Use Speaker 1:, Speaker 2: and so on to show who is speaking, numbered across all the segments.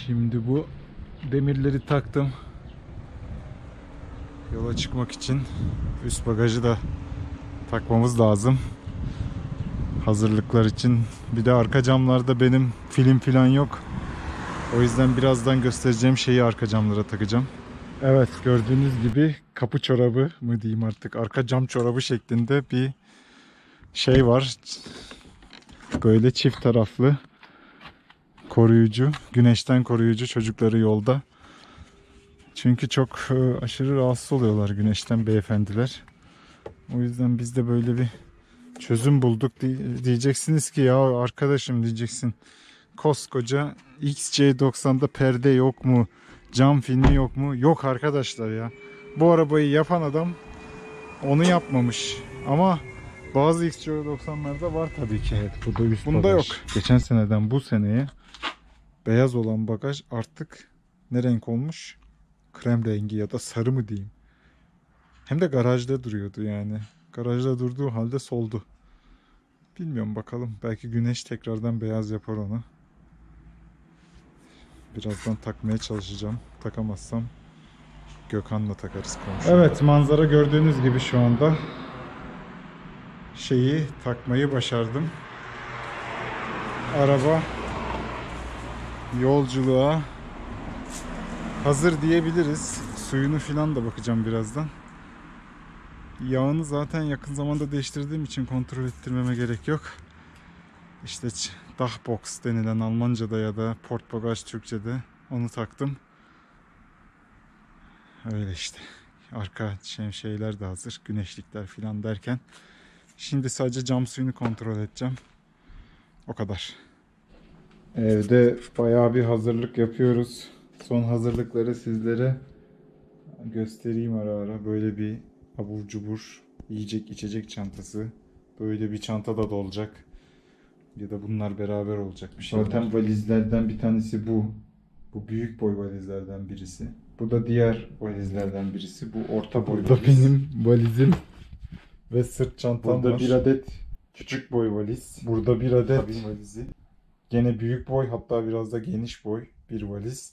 Speaker 1: Şimdi bu demirleri taktım. Yola çıkmak için üst bagajı da takmamız lazım. Hazırlıklar için. Bir de arka camlarda benim film falan yok. O yüzden birazdan göstereceğim şeyi arka camlara takacağım. Evet, gördüğünüz gibi kapı çorabı mı diyeyim artık, arka cam çorabı şeklinde bir şey var. Böyle çift taraflı koruyucu, güneşten koruyucu çocukları yolda. Çünkü çok aşırı rahatsız oluyorlar güneşten beyefendiler. O yüzden biz de böyle bir çözüm bulduk. Diyeceksiniz ki ya arkadaşım, diyeceksin, koskoca XC90'da perde yok mu? Cam filmi yok mu? Yok arkadaşlar ya. Bu arabayı yapan adam onu yapmamış. Ama bazı XC90'larda var tabii ki.
Speaker 2: Evet, bu da üst
Speaker 1: Bunda
Speaker 2: bagaj.
Speaker 1: yok. Geçen seneden bu seneye beyaz olan bagaj artık ne renk olmuş? Krem rengi ya da sarı mı diyeyim. Hem de garajda duruyordu yani. Garajda durduğu halde soldu. Bilmiyorum, bakalım. Belki güneş tekrardan beyaz yapar onu. Birazdan takmaya çalışacağım. Takamazsam Gökhan'la takarız komşu. Evet, manzara gördüğünüz gibi şu anda. Şeyi takmayı başardım. Araba yolculuğa hazır diyebiliriz. Suyunu filan da bakacağım birazdan. Yağını zaten yakın zamanda değiştirdiğim için kontrol ettirmeme gerek yok. İşte Dachbox denilen Almanca'da ya da portbagaj Türkçe'de onu taktım. Öyle işte. Arka şeyler de hazır. Güneşlikler filan derken. Şimdi sadece cam suyunu kontrol edeceğim. O kadar. Evde bayağı bir hazırlık yapıyoruz. Son hazırlıkları sizlere göstereyim ara ara. Böyle bir abur cubur yiyecek içecek çantası. Böyle bir çanta da olacak. Ya da bunlar beraber olacak bir şey. Zaten valizlerden bir tanesi bu. Bu büyük boy valizlerden birisi. Bu da diğer valizlerden birisi. Bu orta boy valiz. Benim valizim ve sırt çantam
Speaker 2: Burada
Speaker 1: var.
Speaker 2: bir adet küçük boy valiz.
Speaker 1: Burada bir adet
Speaker 2: Kabin valizi.
Speaker 1: gene büyük boy, hatta biraz da geniş boy bir valiz.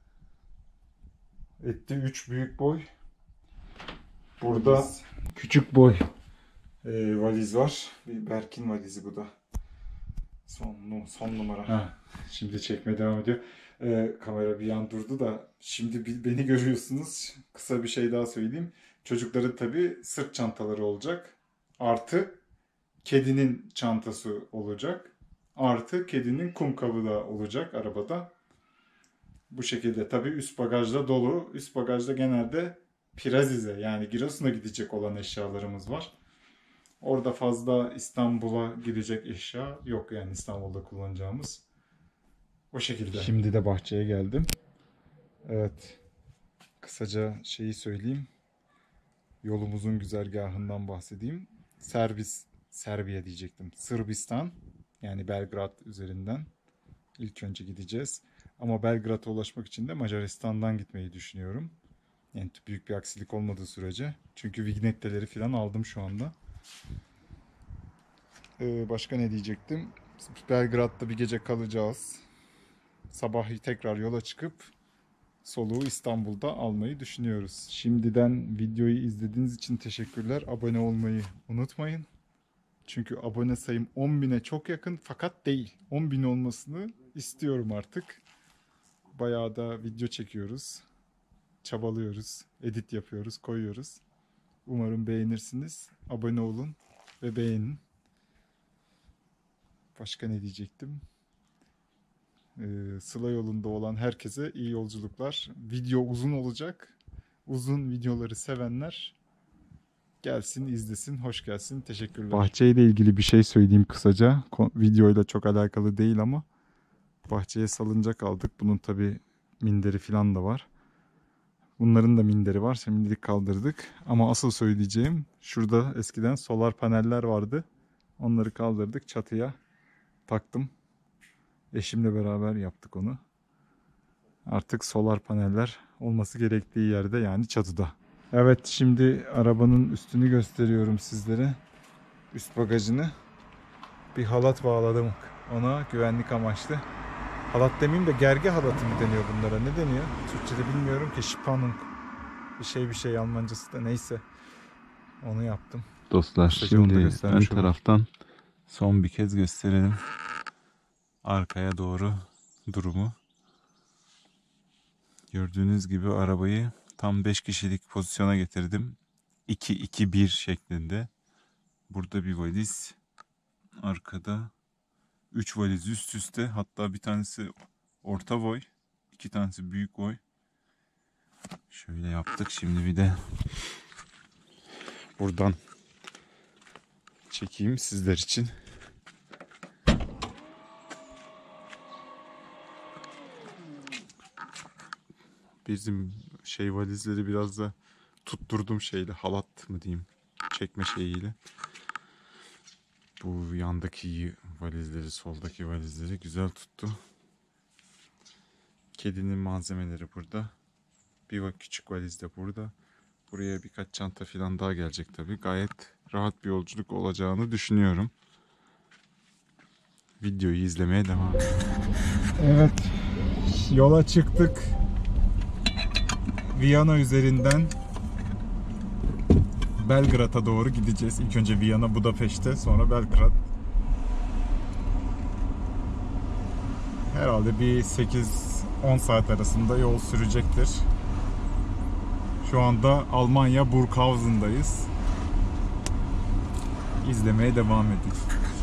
Speaker 1: Etti 3 büyük boy. Burada
Speaker 2: Valiz.
Speaker 1: küçük boy valiz var. Bir Berk'in valizi bu da. Son numara. Şimdi çekmeye devam ediyor. Kamera bir an durdu da şimdi beni görüyorsunuz. Kısa bir şey daha söyleyeyim. Çocukların tabii sırt çantaları olacak. Artı kedinin çantası olacak. Artı kedinin kum kabı da olacak arabada. Bu şekilde tabii üst bagajda dolu. Üst bagajda genelde Pirazize, yani Giresun'a gidecek olan eşyalarımız var. Orada fazla İstanbul'a gidecek eşya yok, yani İstanbul'da kullanacağımız. O şekilde. Şimdi de bahçeye geldim. Evet. Kısaca şeyi söyleyeyim. Yolumuzun güzergahından bahsedeyim. Serbiya diyecektim. Sırbistan, yani Belgrad üzerinden ilk önce gideceğiz. Ama Belgrad'a ulaşmak için de Macaristan'dan gitmeyi düşünüyorum. Yani büyük bir aksilik olmadığı sürece. Çünkü vignetteleri falan aldım şu anda. Başka ne diyecektim? Belgrad'da bir gece kalacağız. Sabah tekrar yola çıkıp soluğu İstanbul'da almayı düşünüyoruz. Şimdiden videoyu izlediğiniz için teşekkürler. Abone olmayı unutmayın. Çünkü abone sayım 10.000'e çok yakın, fakat değil. 10.000 olmasını istiyorum artık. Bayağı da video çekiyoruz. Çabalıyoruz. Edit yapıyoruz, koyuyoruz. Umarım beğenirsiniz. Abone olun ve beğenin. Başka ne diyecektim? Sıla yolunda olan herkese iyi yolculuklar. Video uzun olacak. Uzun videoları sevenler gelsin, izlesin. Hoş gelsin. Teşekkürler. Bahçeyle ilgili bir şey söyleyeyim kısaca. Videoyla çok alakalı değil ama bahçeye salıncak aldık. Bunun tabii minderi falan da var. Bunların da minderi var. Şimdilik kaldırdık. Ama asıl söyleyeceğim, şurada eskiden solar paneller vardı. Onları kaldırdık. Çatıya taktım. Eşimle beraber yaptık onu. Artık solar paneller olması gerektiği yerde, yani çatıda. Evet, şimdi arabanın üstünü gösteriyorum sizlere. Üst bagajını. Bir halat bağladım ona güvenlik amaçlı. Halat demeyeyim de gergi halatı mı deniyor bunlara? Ne deniyor? Türkçe'de bilmiyorum ki. Spannung. Bir şey Almancası da neyse. Onu yaptım.
Speaker 2: Dostlar
Speaker 1: Kısaca onu da
Speaker 2: şimdi ön
Speaker 1: göstermiş olayım.
Speaker 2: taraftan son bir kez gösterelim. Arkaya doğru durumu. Gördüğünüz gibi arabayı tam 5 kişilik pozisyona getirdim. 2-2-1 şeklinde. Burada bir valiz. Arkada 3 valiz üst üste. Hatta bir tanesi orta boy. 2 tanesi büyük boy. Şöyle yaptık. Şimdi bir de buradan çekeyim sizler için. Bizim valizleri biraz da tutturdum halat mı diyeyim, çekme şeyiyle. Bu yandaki valizleri, soldaki valizleri güzel tuttu. Kedinin malzemeleri burada. Bir küçük valiz de burada. Buraya birkaç çanta falan daha gelecek tabii. Gayet rahat bir yolculuk olacağını düşünüyorum. Videoyu izlemeye devam edelim.
Speaker 1: Evet. Yola çıktık. Viyana üzerinden Belgrad'a doğru gideceğiz. İlk önce Viyana, Budapeşte, sonra Belgrad. Herhalde bir 8-10 saat arasında yol sürecektir. Şu anda Almanya Burghausen'dayız. İzlemeye devam edin.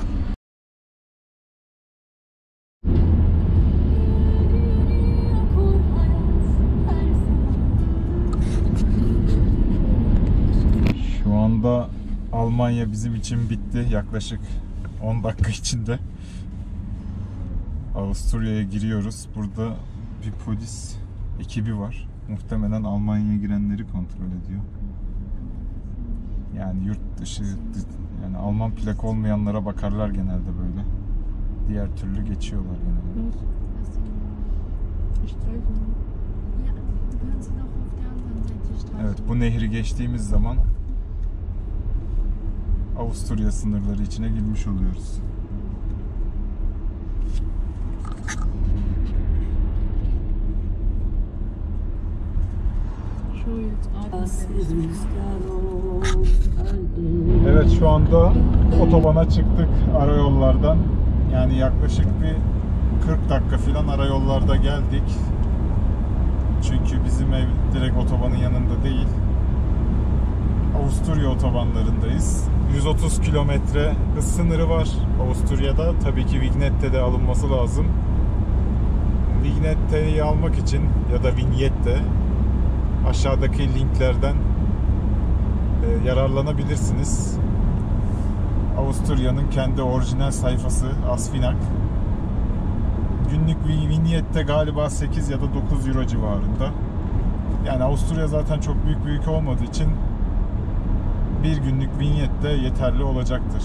Speaker 1: Şu anda Almanya bizim için bitti. Yaklaşık 10 dakika içinde Avusturya'ya giriyoruz. Burada bir polis ekibi var. Muhtemelen Almanya'ya girenleri kontrol ediyor. Yani yurt dışı, yani Alman plak olmayanlara bakarlar genelde böyle. Diğer türlü geçiyorlar genelde. Evet, bu nehri geçtiğimiz zaman Avusturya sınırları içine girmiş oluyoruz. Evet, şu anda otobana çıktık arayollardan. Yani yaklaşık bir 40 dakika falan arayollarda geldik. Çünkü bizim ev direkt otobanın yanında değil. Avusturya otobanlarındayız. 130 kilometre hız sınırı var Avusturya'da. Tabii ki vignette de alınması lazım. Vignetteyi almak için ya da vinyette aşağıdaki linklerden yararlanabilirsiniz. Avusturya'nın kendi orijinal sayfası Asfinag. Günlük vinyette galiba 8 ya da 9 euro civarında. Yani Avusturya zaten çok büyük bir ülke olmadığı için bir günlük vinyet de yeterli olacaktır.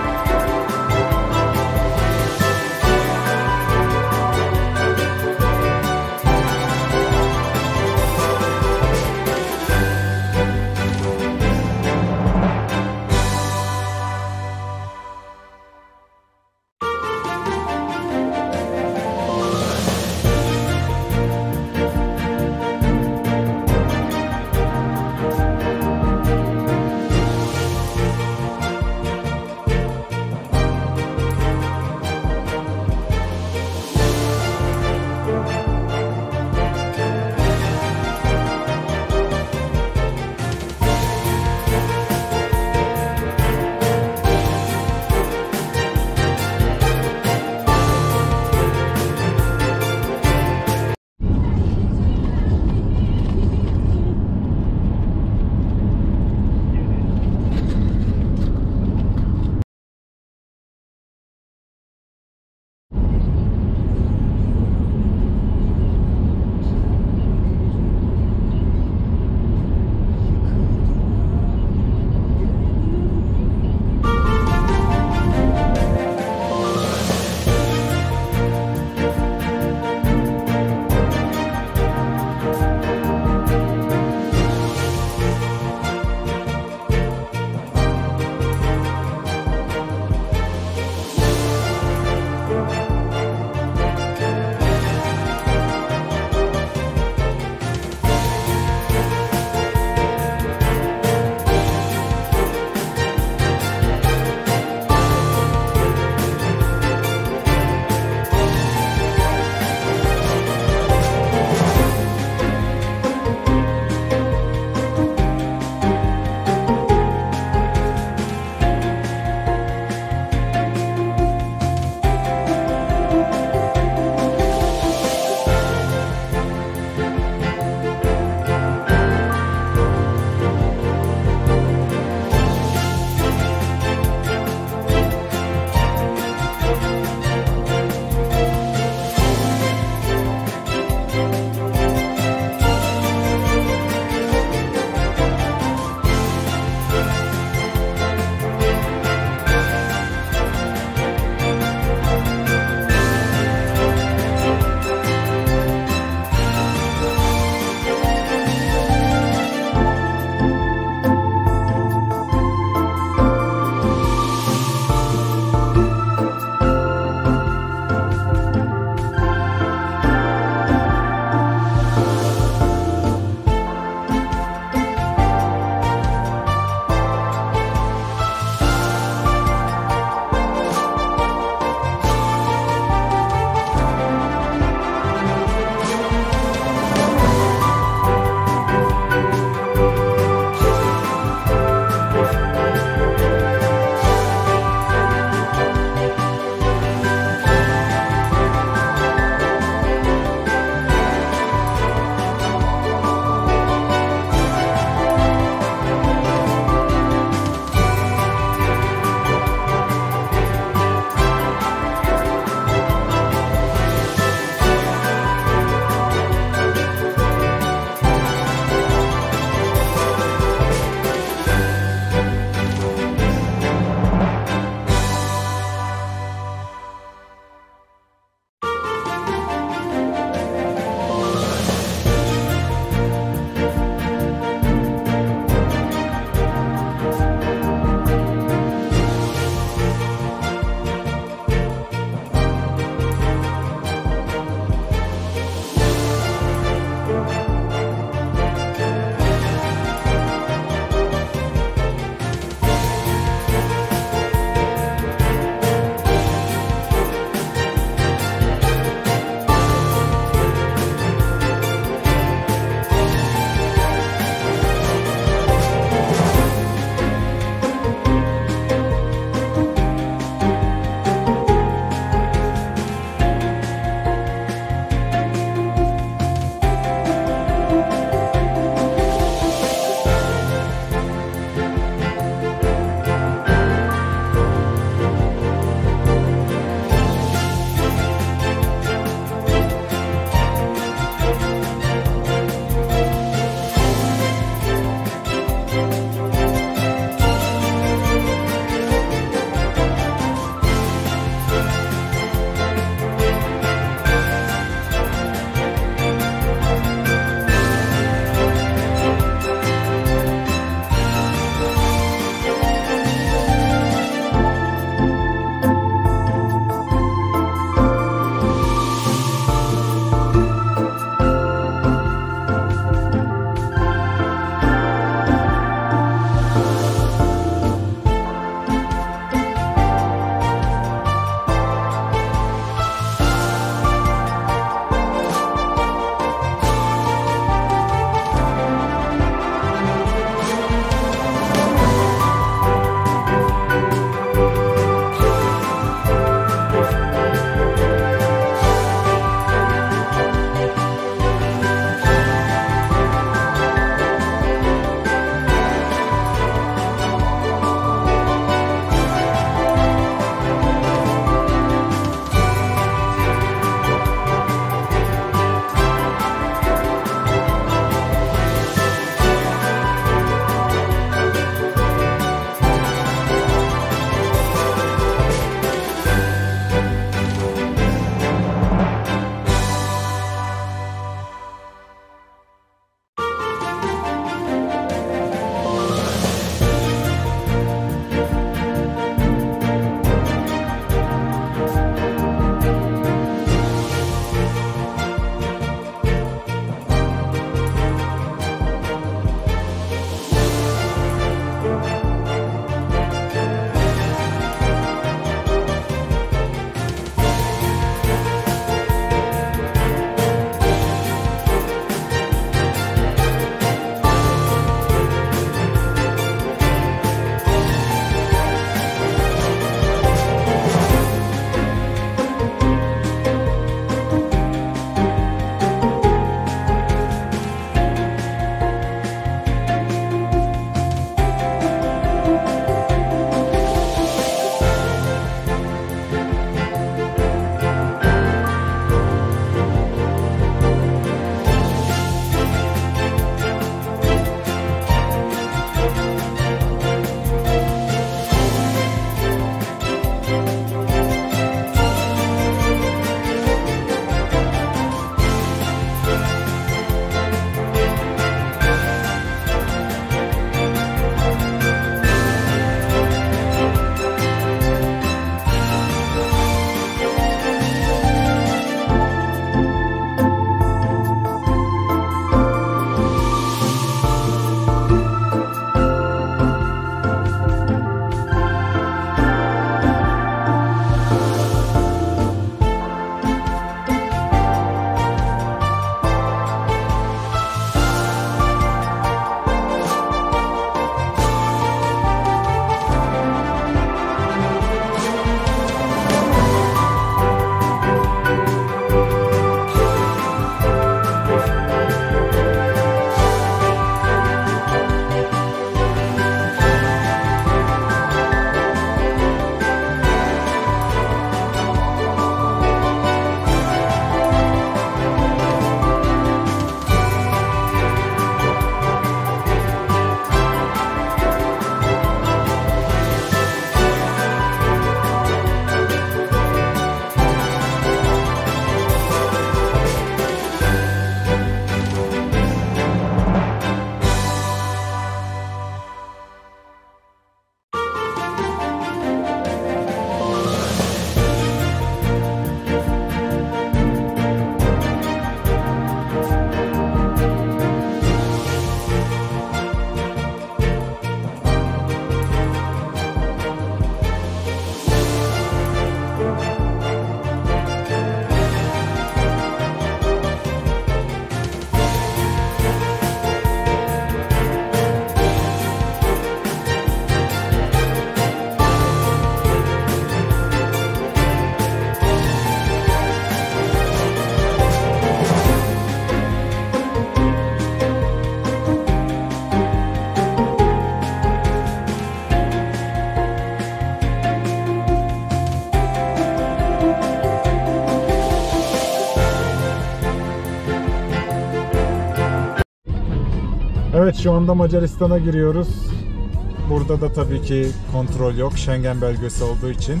Speaker 1: Evet, şu anda Macaristan'a giriyoruz. Burada da tabii ki kontrol yok, Schengen belgesi olduğu için.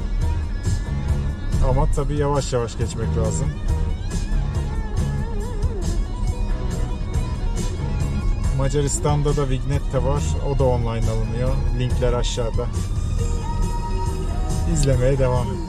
Speaker 1: Ama tabii yavaş yavaş geçmek lazım. Macaristan'da da Vignette var. O da online alınıyor. Linkler aşağıda. İzlemeye devam edin.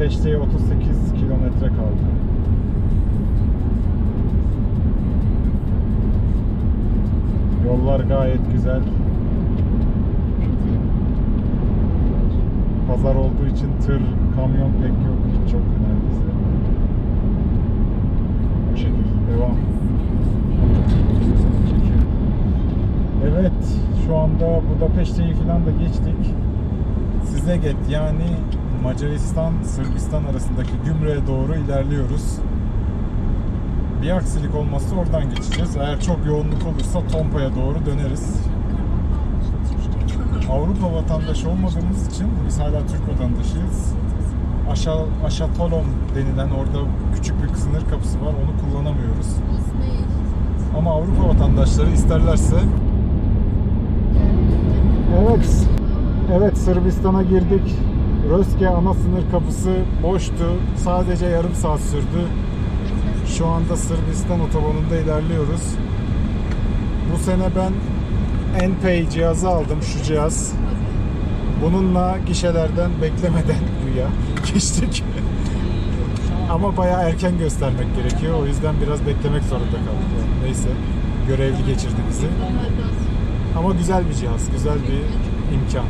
Speaker 1: Peşte'ye 38 kilometre kaldı. Yollar gayet güzel. Pazar olduğu için tır, kamyon pek yok. Hiç yok neredeyse. Bu şekilde devam. Evet, şu anda Budapeşte'yi falan da geçtik. Sizeget yani Macaristan, Sırbistan arasındaki Gümrük'e doğru ilerliyoruz. Bir aksilik olmazsa oradan geçeceğiz. Eğer çok yoğunluk olursa Tompa'ya doğru döneriz. Avrupa vatandaşı olmadığımız için biz hala Türk vatandaşıyız. Aşatolom denilen orada küçük bir sınır kapısı var. Onu kullanamıyoruz. Ama Avrupa vatandaşları isterlerse. Evet, Sırbistan'a girdik. Röske ana sınır kapısı boştu. Sadece yarım saat sürdü. Şu anda Sırbistan otobanında ilerliyoruz. Bu sene ben Enpay cihazı aldım, şu cihaz. Bununla gişelerden beklemeden buraya geçtik. Ama bayağı erken göstermek gerekiyor. O yüzden biraz beklemek zorunda kaldık. Neyse, görevli geçirdi bizi. Ama güzel bir cihaz, güzel bir imkan.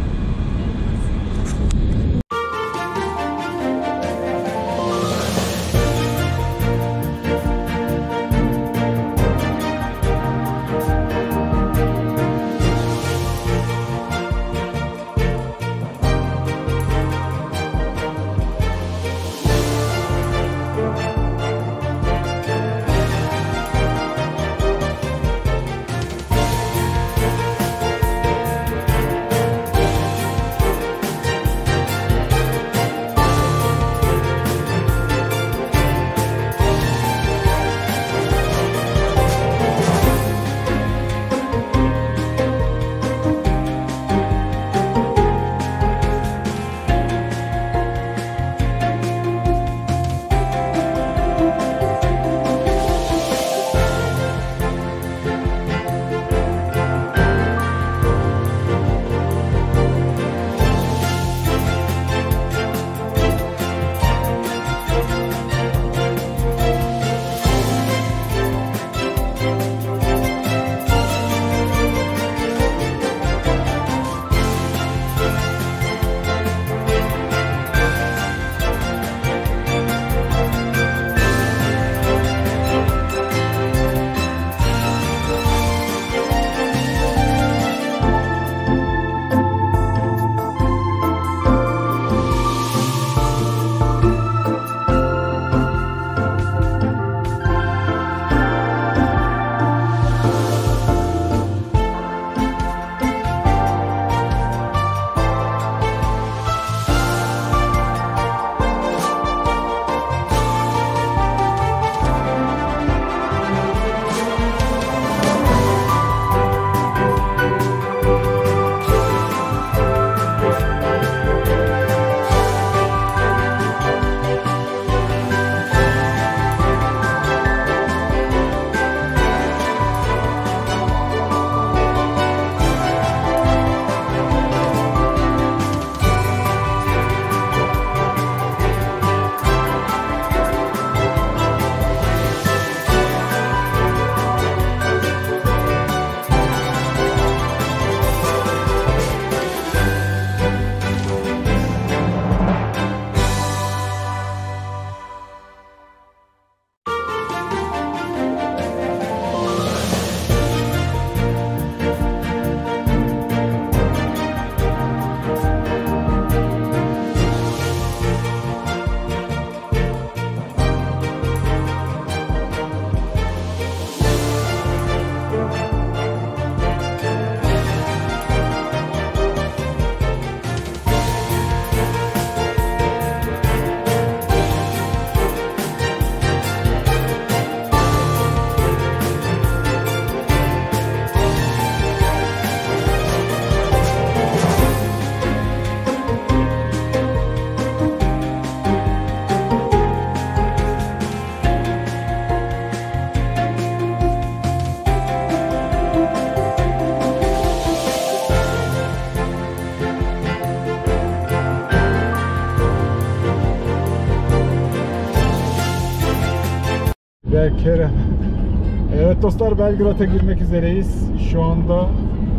Speaker 1: ve Kerem. Evet dostlar, Belgrad'a girmek üzereyiz. Şu anda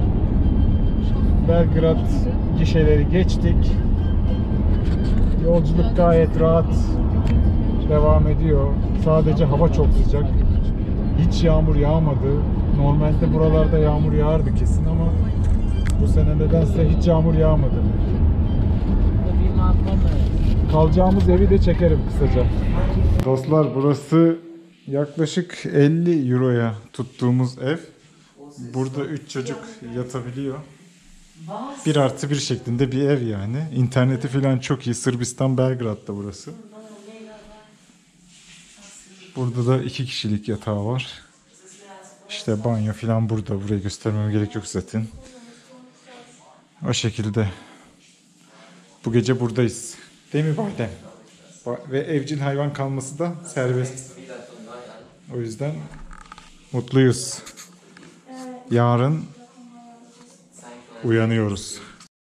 Speaker 1: Belgrad gişeleri geçtik. Yolculuk gayet rahat devam ediyor. Sadece hava çok sıcak. Hiç yağmur yağmadı. Normalde buralarda yağmur yağardı kesin ama bu sene nedense hiç yağmur yağmadı. Kalacağımız evi de çekerim kısaca. Dostlar, burası yaklaşık 50 euroya tuttuğumuz ev. Burada 3 çocuk yatabiliyor. 1+1 şeklinde bir ev yani. İnterneti falan çok iyi. Sırbistan, Belgrad'da burası. Burada da 2 kişilik yatağı var. İşte banyo falan burada. Burayı göstermeme gerek yok zaten. O şekilde. Bu gece buradayız. Değil mi Badem? Ve evcil hayvan kalması da serbest. O yüzden mutluyuz. Yarın uyanıyoruz.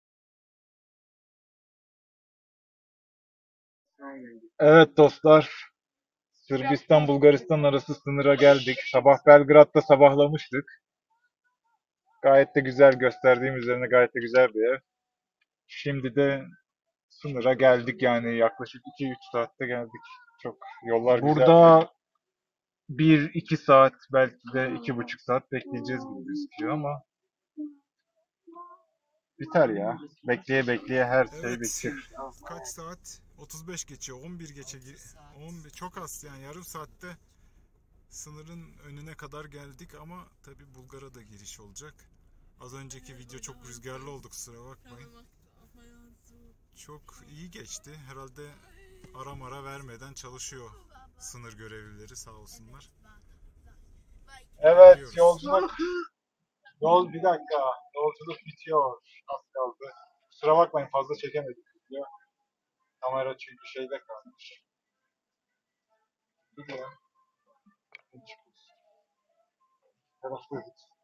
Speaker 1: Evet dostlar. Sırbistan Bulgaristan arası sınıra geldik. Sabah Belgrad'da sabahlamıştık. Gayet de güzel, gösterdiğim üzerine gayet de güzel bir ev. Şimdi de sınıra geldik, yani yaklaşık 2-3 saatte geldik. Çok yollar güzel. Burada 1-2 saat, belki de 2,5 saat bekleyeceğiz gibi gözüküyor ama biter ya. Bekleye bekleye her şey bitiyor. Kaç saat? 35 geçiyor. 11 geçe 11, çok az yani, yarım saatte sınırın önüne kadar geldik ama tabi Bulgar'a da giriş olacak. Az önceki video çok rüzgarlı oldu, kusura bakmayın. Çok iyi geçti. Herhalde ara vermeden çalışıyor sınır görevlileri, sağ olsunlar. Evet, yolculuk. Bir dakika. Yolculuk bitiyor. Az kaldı. Kusura bakmayın, fazla çekemedik video. Kamera çünkü şeyde kalmış. Dur ya. Tarafta.